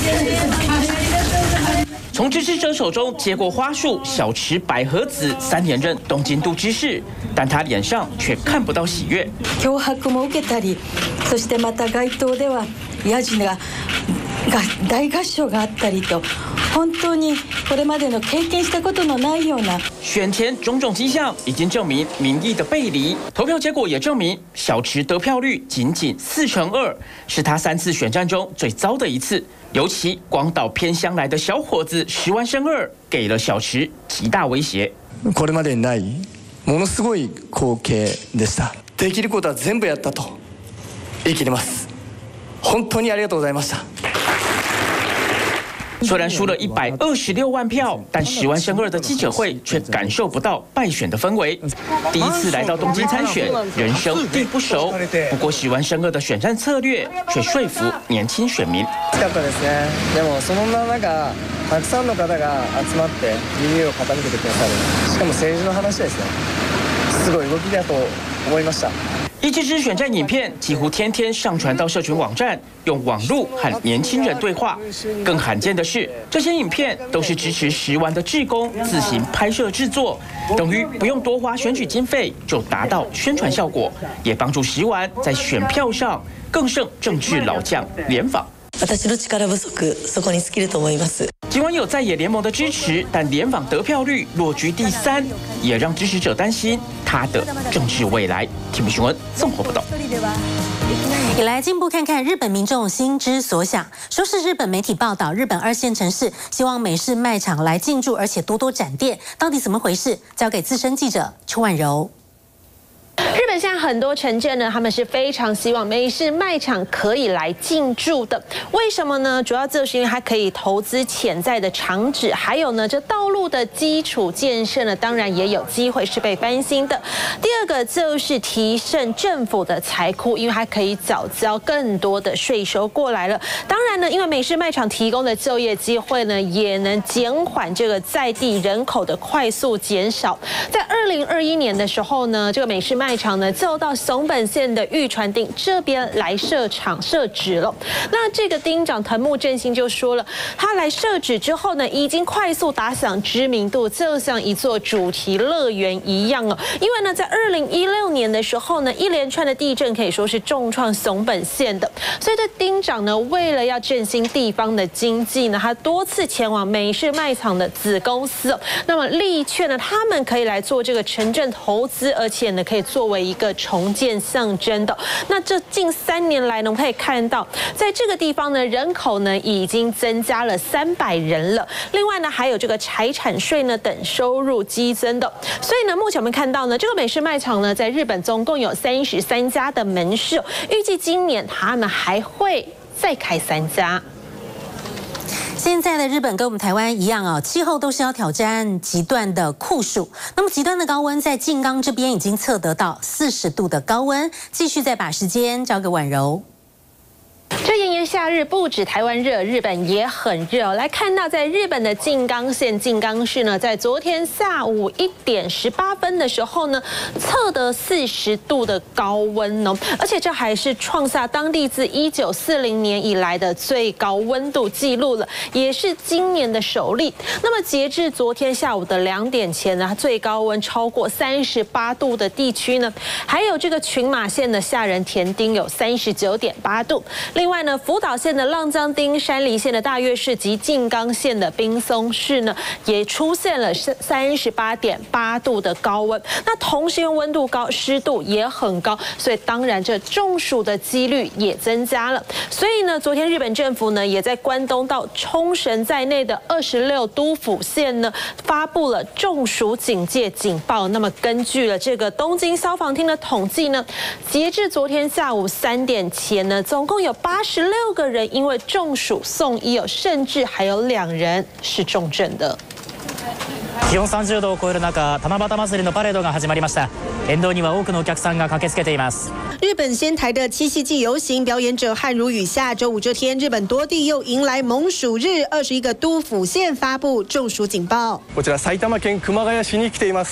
从支持者手中接过花束，小池百合子3连任东京都知事，但他脸上却看不到喜悦。 脅迫も受けたり、そしてまた街頭ではヤジが大合唱があったりと。 本当にこれまでの経験したことのないような选前种种迹象已经证明民意的背离，投票结果也证明小池得票率仅4%，是他3次选战中最糟的一次。尤其广岛偏乡来的小伙子10万胜2，给了小池极大威胁。 これまでにないものすごい光景でした。できることは全部やったと言い切ります。本当にありがとうございました。 虽然输了126万票，但10万胜2的记者会却感受不到败选的氛围。第一次来到东京参选，人生地不熟。不过10万胜2的选战策略却说服年轻选民。 きつかったですね。でもそんな中、たくさんの方が集まって耳を傾けてくださる。しかも政治の話ですね。すごい動きだと思いました。 一支选战影片几乎天天上传到社群网站，用网路和年轻人对话。更罕见的是，这些影片都是支持10万的志工自行拍摄制作，等于不用多花选举经费就达到宣传效果，也帮助10万在选票上更胜政治老将联访。 私の力不足、そこに尽きると思います。 尽管有在野联盟的支持，但联访得票率落居第3，也让支持者担心他的政治未来。TVB新闻综合报道。 也来进一步看看日本民众心之所想，说是日本媒体报道，日本2线城市希望美式卖场来进驻，而且多多展店，到底怎么回事？交给资深记者邱婉柔。 日本现在很多城镇呢，他们是非常希望美式卖场可以来进驻的。为什么呢？主要就是因为它可以投资潜在的厂址，还有呢，这道路的基础建设呢，当然也有机会是被翻新的。第二个就是提升政府的财库，因为它可以缴交更多的税收过来了。当然呢，因为美式卖场提供的就业机会呢，也能减缓这个在地人口的快速减少。在2021年的时候呢，这个美式卖场呢就到松本县的玉川町这边来设址了。那这个町长藤木正兴就说了，他来设址之后呢，已经快速打响知名度，就像一座主题乐园一样哦。因为呢，在2016年的时候呢，一连串的地震可以说是重创松本县的，所以这町长呢，为了要振兴地方的经济呢，他多次前往美式卖场的子公司，那么力劝呢，他们可以来做这个城镇投资，而且呢，可以作为一个重建象征的。那这近3年来呢，我们可以看到，在这个地方呢，人口呢已经增加了300人了。另外呢，还有这个财产税呢等收入激增的。所以呢，目前我们看到呢，这个美式卖场呢，在日本总共有33家的门市，预计今年他们还会再开3家。 现在的日本跟我们台湾一样哦，气候都是要挑战极端的酷暑。那么极端的高温在静冈这边已经测得到40度的高温。继续再把时间交给婉柔。 这炎炎夏日不止台湾热，日本也很热哦。来看到在日本的静冈县静冈市呢，在昨天下午1点18分的时候呢，测得40度的高温哦，而且这还是创下当地自1940年以来的最高温度记录了，也是今年的首例。那么截至昨天下午的2点前呢，最高温超过38度的地区呢，还有这个群马县的下仁田町有39.8度。另外呢，福岛县的浪江町、山梨县的大月市及静冈县的滨松市呢，也出现了38.8度的高温。那同时因为温度高，湿度也很高，所以当然这中暑的几率也增加了。所以呢，昨天日本政府呢，也在关东到冲绳在内的26都府县呢，发布了中暑警戒警报。那么根据了这个东京消防厅的统计呢，截至昨天下午3点前呢，总共有86个人因为中暑送医哦，甚至还有2人是重症的。 気温30度を超える中、七夕祭りのパレードが始まりました。沿道には多くのお客さんが駆けつけています。 日本仙台的七夕祭游行表演者汗如雨下，周五这天，日本多地又迎来猛暑日，21个都府县发布中暑警报。 こちら埼玉県熊谷市に来ています。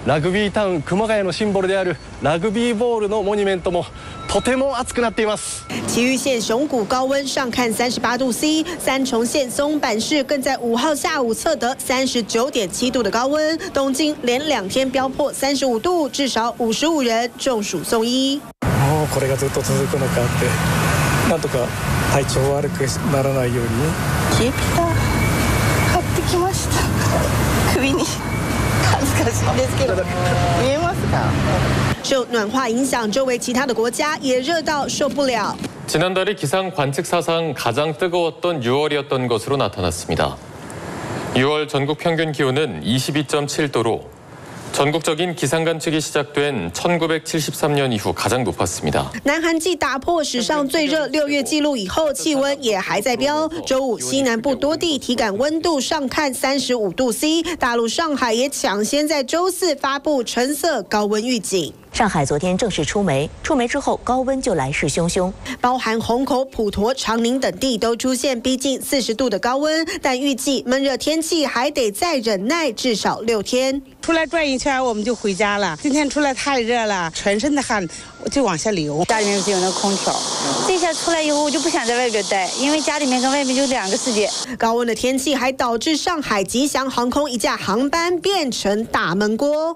ラグビータウン熊谷のシンボルであるラグビーボールのモニュメントもとても熱くなっています。 崎玉县熊谷高温上看38度 C， 三重县松阪市更在5号下午测得39.7度的高温，东京连2天飙破35度，至少55人中暑送医。 もうこれがずっと続くのかって、なんとか体調悪くならないように。 冷えピタ買ってきました。首に。恥ずかしいですけど見えますか？ 受暖化影响，周围其他的国家也热到受不了。 지난달이 기상 관측 사상 가장 뜨거웠던 6월이었던 것으로 나타났습니다. 6월 전국 평균 기온은 22.7도로 전국적인 기상 관측이 시작된 1973년 이후 가장 높았습니다. 南韩继打破史上最热6月纪录以后，气温也还在飙。周五西南部多地体感温度上看35度 C， 大陆上海也抢先在周四发布橙色高温预警。 上海昨天正式出梅之后，高温就来势汹汹， 包含虹口、普陀、长宁等地都出现逼近40度的高温，但预计闷热天气还得再忍耐至少6天。 出来转一圈我们就回家了。今天出来太热了，全身的汗就往下流。 家里面只有那空调，这下出来以后我就不想在外边待，因为家里面跟外面就2个世界。 高温的天气还导致上海吉祥航空一架航班变成大闷锅。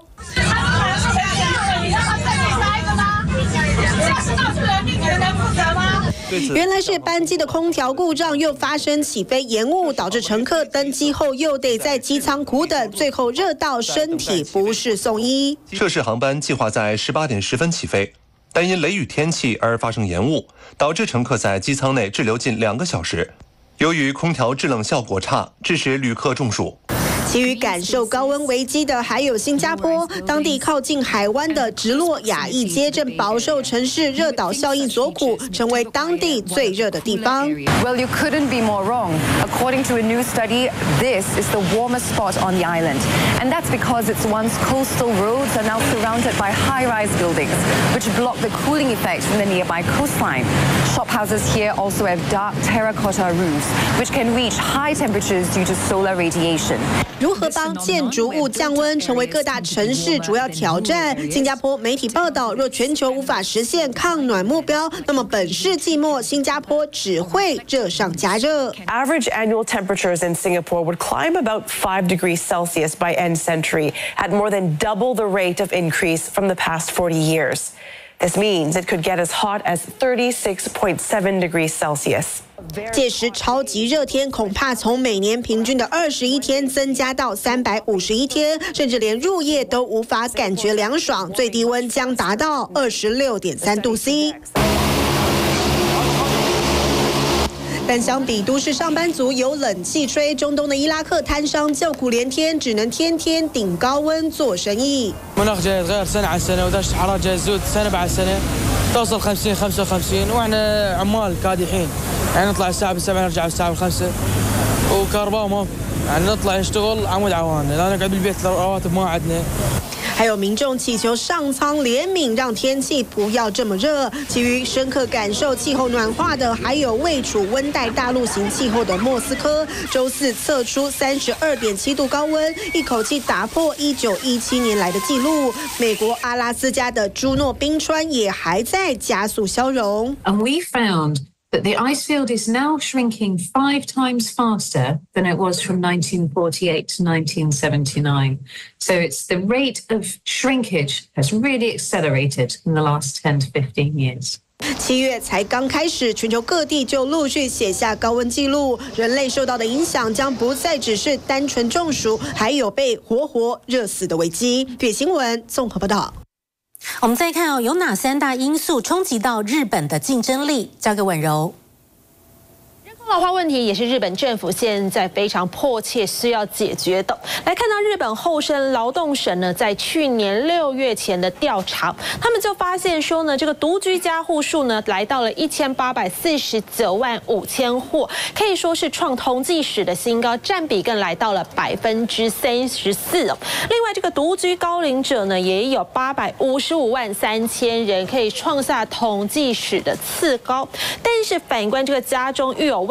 原来是班机的空调故障，又发生起飞延误，导致乘客登机后又得在机舱苦等，最后热到身体不适送医。 涉事航班计划在18点10分起飞，但因雷雨天气而发生延误，导致乘客在机舱内滞留近2个小时。由于空调制冷效果差，致使旅客中暑。 其余感受高温危机的还有新加坡，当地靠近海湾的直落亚裔街正饱受城市热岛效应所苦，成为当地最热的地方。 Well, you couldn't be more wrong. According to a new study, this is the warmest spot on the island, and that's because its once coastal roads are now surrounded by high-rise buildings, which block the cooling effect from the nearby coastline. Shophouses here also have dark terracotta roofs, which can reach high temperatures due to solar radiation. 如何帮建筑物降温，成为各大城市主要挑战。新加坡媒体报道，若全球无法实现抗暖目标，那么本世纪末新加坡只会热上加热。 Average annual temperatures in Singapore would climb about 5 degrees Celsius by end century, at more than double the rate of increase from the past 40 years. This means it could get as hot as 36.7 degrees Celsius. 届时超级热天恐怕从每年平均的21天增加到351天，甚至连入夜都无法感觉凉爽，最低温将达到26.3度 C。 但相比都市上班族有冷气吹，中东的伊拉克摊商叫苦连天，只能天天顶高温做生意。 المناخ جاي يتغير سنة عن سنة ودرجة الحرارة جاي تزود سنة بعد سنة توصل 50 55 واحنا عمال كادحين يعني نطلع الساعة ب7 نرجع الساعة ب5 وكهرباء ما يعني نطلع نشتغل عمود عوانة لا نقعد بالبيت رواتب ما عندنا. 还有民众祈求上苍怜悯，让天气不要这么热。其余深刻感受气候暖化的，还有位处温带大陆型气候的莫斯科，周四测出32.7度高温，一口气打破1917年来的纪录。美国阿拉斯加的朱诺冰川也还在加速消融。 And we found that the ice field is now shrinking 5 times faster than it was from 1948 to 1979. So it's the rate of shrinkage has really accelerated in the last 10 to 15 years. 7月才刚开始，全球各地就陆续写下高温纪录，人类受到的影响将不再只是单纯中暑，还有被活热死的危机。对新闻综合报道。 我们再看有哪3大因素冲击到日本的竞争力？交给婉柔。 老化问题也是日本政府现在非常迫切需要解决的。来看到日本厚生劳动省呢，在去年6月前的调查，他们就发现说呢，这个独居家户数呢来到了1849万5千户，可以说是创统计史的新高，占比更来到了34%哦。另外，这个独居高龄者呢也有855万3千人，可以创下统计史的次高。但是反观这个家中育有未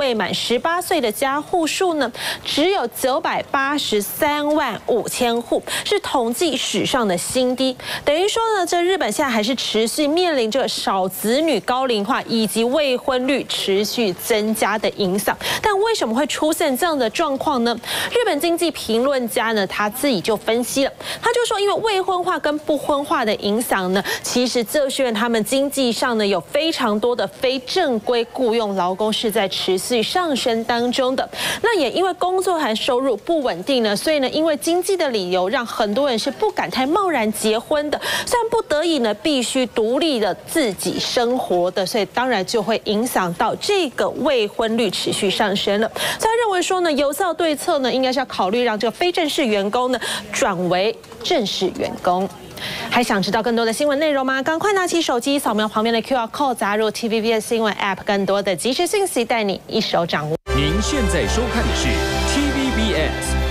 未满18岁的家户数呢，只有983万5千户，是统计史上的新低。等于说呢，这日本现在还是持续面临着少子女、高龄化以及未婚率持续增加的影响。但为什么会出现这样的状况呢？日本经济评论家呢，他自己就分析了，他就说，因为未婚化跟不婚化的影响呢，其实这是因为他们经济上呢有非常多的非正规雇佣劳工是在持续上升当中的。那也因为工作和收入不稳定呢，所以呢，因为经济的理由，让很多人是不敢太贸然结婚的。虽然不得已呢，必须独立的自己生活的，所以当然就会影响到这个未婚率持续上升了。所以他认为说呢，有效对策呢，应该是要考虑让这个非正式员工呢转为正式员工。还想知道更多的新闻内容吗？赶快拿起手机扫描旁边的 QR code， 加入 TVBS 新闻 App， 更多的即时信息带你一手掌握。 您现在收看的是 TVBS